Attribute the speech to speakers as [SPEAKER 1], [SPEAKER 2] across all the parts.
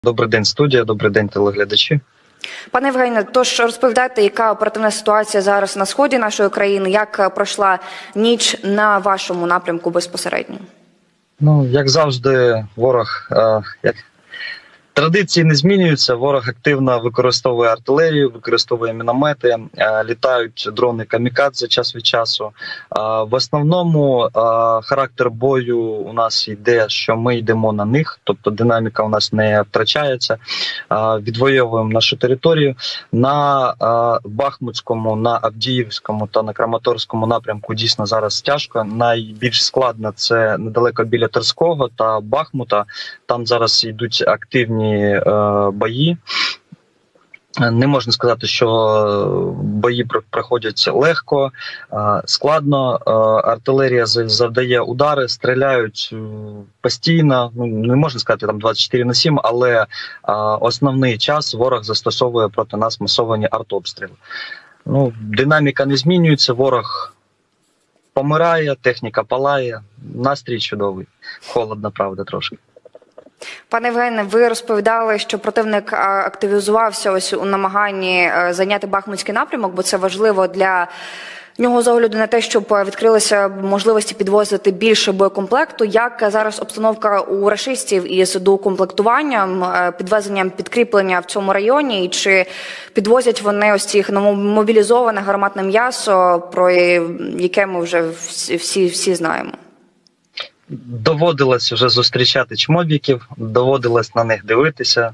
[SPEAKER 1] Добрий день, студія, добрий день, телеглядачі.
[SPEAKER 2] Пане Євгене, тож розповідайте, яка оперативна ситуація зараз на сході нашої країни, як пройшла ніч на вашому напрямку безпосередньо?
[SPEAKER 1] Ну, як завжди, ворог, традиції не змінюються, ворог активно використовує артилерію, використовує міномети, літають дрони камікадзе час від часу. В основному характер бою у нас йде, що ми йдемо на них, тобто динаміка у нас не втрачається, відвоюємо нашу територію. На Бахмутському, на Авдіївському та на Краматорському напрямку дійсно зараз тяжко. Найбільш складно це недалеко біля Терського та Бахмута, там зараз йдуть активні бої. Не можна сказати, що бої проходять легко, складно. Артилерія завдає удари, стріляють постійно. Не можна сказати там 24/7, але основний час ворог застосовує проти нас масовані артобстріли. Динаміка не змінюється, ворог помирає, техніка палає, настрій чудовий. Холодно, правда, трошки.
[SPEAKER 2] Пане Євгене, ви розповідали, що противник активізувався ось у намаганні зайняти Бахмутський напрямок, бо це важливо для нього з огляду на те, щоб відкрилися можливості підвозити більше боєкомплекту. Як зараз обстановка у рашистів із доукомплектуванням, підвезенням підкріплення в цьому районі? І чи підвозять вони ось цих мобілізоване гарматне м'ясо, про яке ми вже всі знаємо?
[SPEAKER 1] Доводилось вже зустрічати чмобіків, доводилось на них дивитися.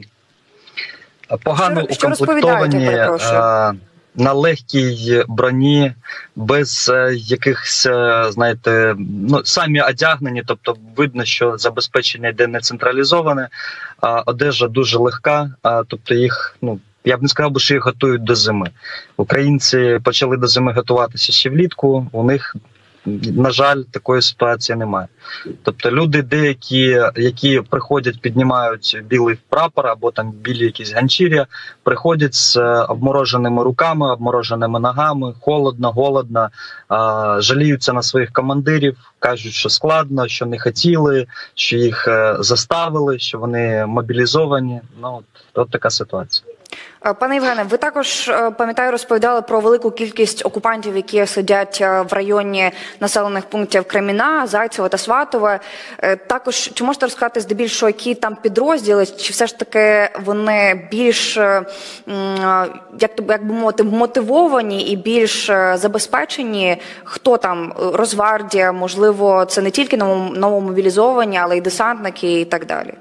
[SPEAKER 1] Погано укомплектовані, на легкій броні, без якихось, знаєте, самі одягнені, тобто видно, що забезпечення йде не централізоване, одежа дуже легка, тобто їх, я б не сказав, що їх готують до зими. Українці почали до зими готуватися ще влітку, у них, на жаль, такої ситуації немає. Тобто люди деякі, які приходять, піднімають білий прапор або там білі якісь ганчір'я, приходять з обмороженими руками, обмороженими ногами, холодно, голодно, жаліються на своїх командирів, кажуть, що складно, що не хотіли, що їх заставили, що вони мобілізовані. От така ситуація.
[SPEAKER 2] Пане Євгене, ви також, пам'ятаю, розповідали про велику кількість окупантів, які сидять в районі населених пунктів Креміна, Зайцеве та Сватове. Також, чи можете розказати здебільшого, які там підрозділи, чи все ж таки вони більш, як би мовити, мотивовані і більш забезпечені? Хто там? Росгвардія, можливо, це не тільки новомобілізовані, але й десантники і так далі?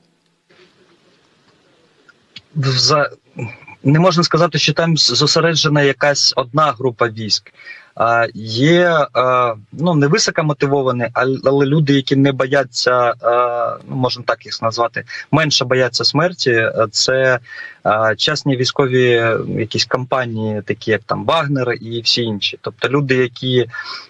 [SPEAKER 1] Не можна сказати, що там зосереджена якась одна група військ. Є невисокомотивовані, але люди, які не бояться, можна так їх назвати, менше бояться смерті. Це частні військові якісь компанії, такі як там Вагнер і всі інші. Тобто люди, які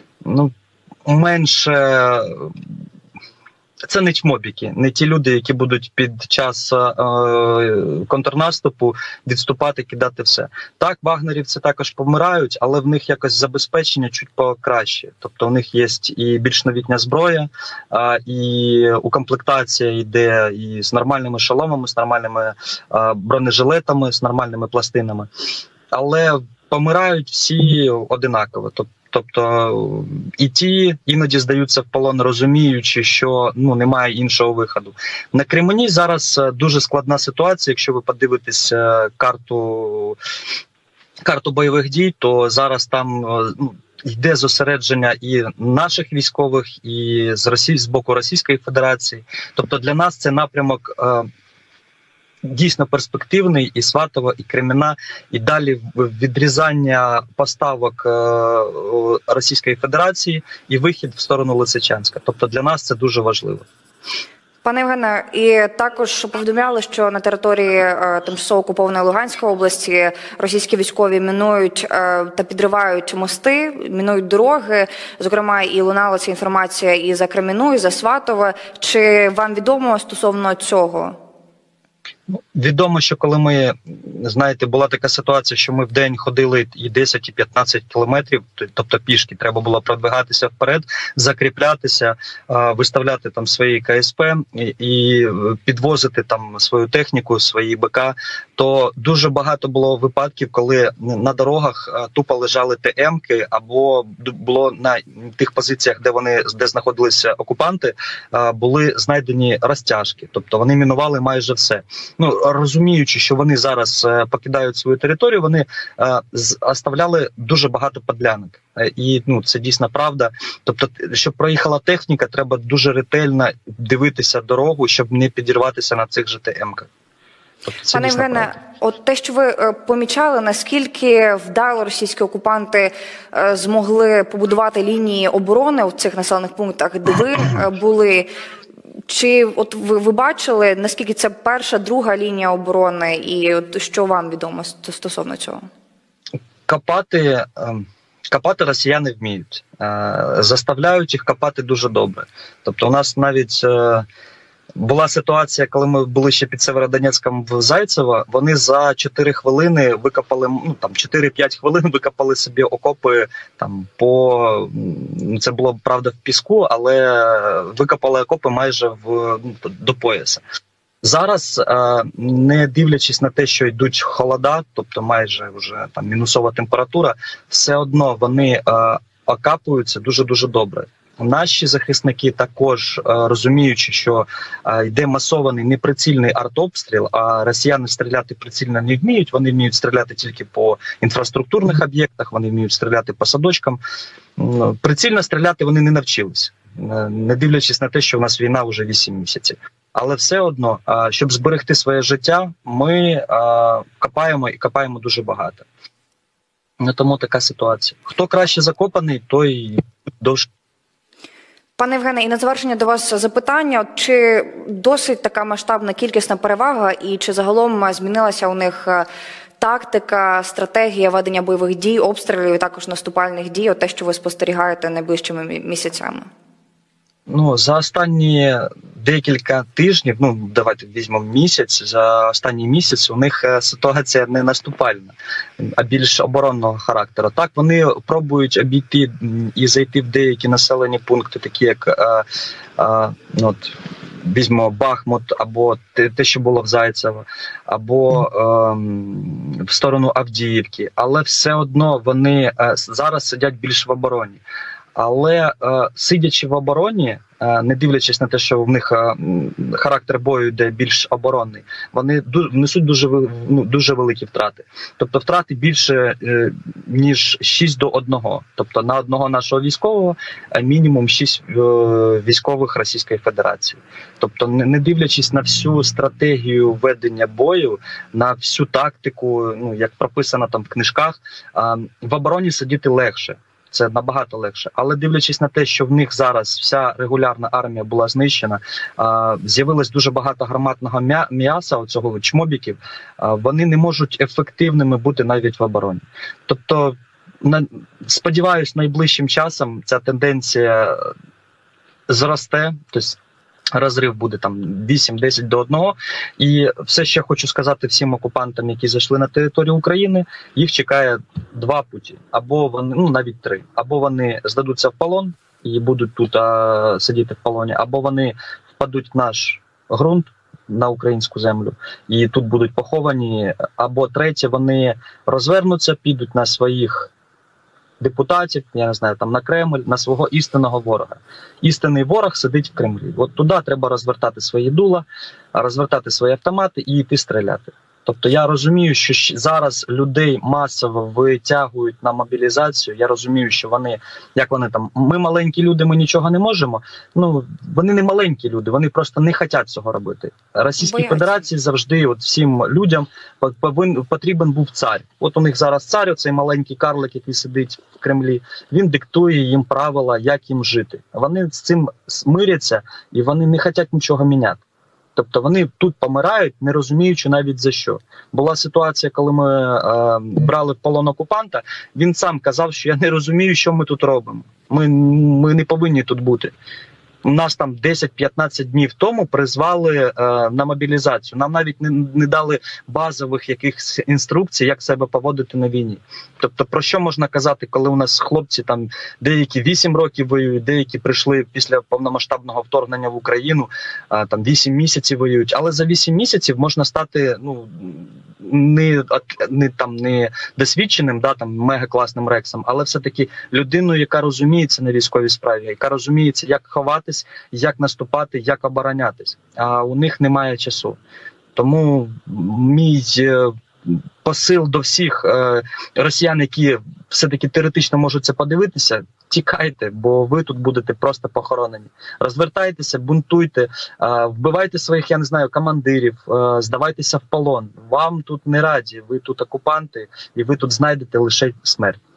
[SPEAKER 1] менше... Це не чмобіки, не ті люди, які будуть під час контрнаступу відступати, кидати все. Так, вагнерівці також помирають, але в них якось забезпечення чуть покраще. Тобто у них є і більш новітня зброя, і укомплектація йде і з нормальними шоломами, з нормальними бронежилетами, з нормальними пластинами. Але помирають всі одинаково. Тобто і ті іноді здаються в полон, розуміючи, що немає іншого виходу. На Кремені зараз дуже складна ситуація. Якщо ви подивитесь карту бойових дій, то зараз там йде зосередження і наших військових, і з боку Російської Федерації. Тобто для нас це напрямок дійсно перспективний, і Сватово, і Креміна, і далі відрізання поставок Російської Федерації і вихід в сторону Лисичанська. Тобто для нас це дуже важливо.
[SPEAKER 2] Пане Євгене, і також повідомляли, що на території тимчасово окупованої Луганської області російські військові мінують та підривають мости, мінують дороги. Зокрема, і лунала ця інформація і за Креміну, і за Сватове. Чи вам відомо стосовно цього?
[SPEAKER 1] Відомо, що коли ми, знаєте, була така ситуація, що ми в день ходили і 10, і 15 кілометрів, тобто пішки, треба було продвигатися вперед, закріплятися, виставляти там свої КСП і підвозити там свою техніку, свої БК, то дуже багато було випадків, коли на дорогах тупо лежали ТМ-ки, або було на тих позиціях, де знаходилися окупанти, були знайдені розтяжки, тобто вони мінували майже все. Ну, розуміючи, що вони зараз покидають свою територію, вони оставляли дуже багато подлянок. І це дійсно правда. Тобто, щоб проїхала техніка, треба дуже ретельно дивитися дорогу, щоб не підірватися на цих же ТМ-ках. Тобто,
[SPEAKER 2] пане Євгене, от те, що ви помічали, наскільки вдало російські окупанти змогли побудувати лінії оборони в цих населених пунктах, де ви були? Чи от ви бачили, наскільки це перша, друга лінія оборони, і от що вам відомо стосовно цього?
[SPEAKER 1] Копати росіяни вміють. Заставляють їх копати дуже добре. Тобто у нас навіть була ситуація, коли ми були ще під Северодонецьком в Зайцево, вони за 4 хвилини викопали, 4-5 хвилин викопали собі окопи це було, правда, в піску, але викопали окопи майже до пояса. Зараз, не дивлячись на те, що йдуть холода, тобто майже вже мінусова температура, все одно вони окапуються дуже-дуже добре. Наші захисники також, розуміючи, що йде масований неприцільний артобстріл, а росіяни стріляти прицільно не вміють, вони вміють стріляти тільки по інфраструктурних об'єктах, вони вміють стріляти по садочкам. Прицільно стріляти вони не навчились, не дивлячись на те, що в нас війна вже 8 місяців. Але все одно, щоб зберегти своє життя, ми копаємо і копаємо дуже багато. Тому така ситуація. Хто краще закопаний, той довше.
[SPEAKER 2] Пане Євгене, і на завершення до вас запитання. Чи досить така масштабна кількісна перевага і чи загалом змінилася у них тактика, стратегія ведення бойових дій, обстрілів і також наступальних дій, те, що ви спостерігаєте найближчими місяцями?
[SPEAKER 1] За останні декілька тижнів, давайте візьмемо місяць, за останній місяць у них ситуація не наступальна, а більш оборонного характеру. Так, вони пробують обійти і зайти в деякі населені пункти, такі як, візьмемо Бахмут, або те, що було в Зайцево, або в сторону Авдіївки, але все одно вони зараз сидять більш в обороні. Але сидячи в обороні, не дивлячись на те, що в них характер бою йде більш оборонний, вони несуть дуже великі втрати. Тобто втрати більше, ніж 6 до 1. Тобто на одного нашого військового мінімум 6 військових Російської Федерації. Тобто не дивлячись на всю стратегію ведення бою, на всю тактику, як прописано там в книжках, в обороні сидіти легше. Це набагато легше. Але дивлячись на те, що в них зараз вся регулярна армія була знищена, з'явилось дуже багато гарматного м'яса, оцього чмобіків, вони не можуть ефективними бути навіть в обороні. Тобто, сподіваюсь, найближчим часом ця тенденція зросте, тобто розрив буде 8-10 до 1. І все, що я хочу сказати всім окупантам, які зайшли на територію України, їх чекає 2 путі. Або вони, навіть 3. Або вони здадуться в полон і будуть тут сидіти в полоні, або вони впадуть в наш ґрунт, на українську землю, і тут будуть поховані. Або третє, вони розвернуться, підуть на своїх депутатів, я не знаю, на Кремль, на свого істинного ворога. Істинний ворог сидить в Кремлі. От туди треба розвертати свої дула, розвертати свої автомати і йти стріляти. Тобто я розумію, що зараз людей масово витягують на мобілізацію. Я розумію, що вони ми маленькі люди, ми нічого не можемо. Вони не маленькі люди, вони просто не хочуть цього робити. Російській Федерації завжди всім людям потрібен був цар. От у них зараз цар, цей маленький карлик, який сидить в Кремлі, він диктує їм правила, як їм жити. Вони з цим смиряться і вони не хочуть нічого міняти. Тобто вони тут помирають, не розуміючи навіть за що. Була ситуація, коли ми брали в полон окупанта, він сам казав, що я не розумію, що ми тут робимо. Ми не повинні тут бути. У нас там 10-15 днів тому призвали на мобілізацію. Нам навіть не дали базових якихось інструкцій, як себе поводити на війні. Тобто, про що можна казати, коли у нас хлопці там деякі 8 років воюють, деякі прийшли після повномасштабного вторгнення в Україну, там 8 місяців воюють. Але за 8 місяців можна стати не досвідченим, там мегакласним рексом, але все-таки людиною, яка розуміється на військовій справі, яка розуміється, як ховатись, як наступати, як оборонятись. А у них немає часу. Тому мій посил до всіх росіян, які все-таки теоретично можуть це подивитися, тікайте, бо ви тут будете просто похоронені. Розвертайтеся, бунтуйте, вбивайте своїх, я не знаю, командирів, здавайтеся в полон. Вам тут не раді, ви тут окупанти, і ви тут знайдете лише смерть.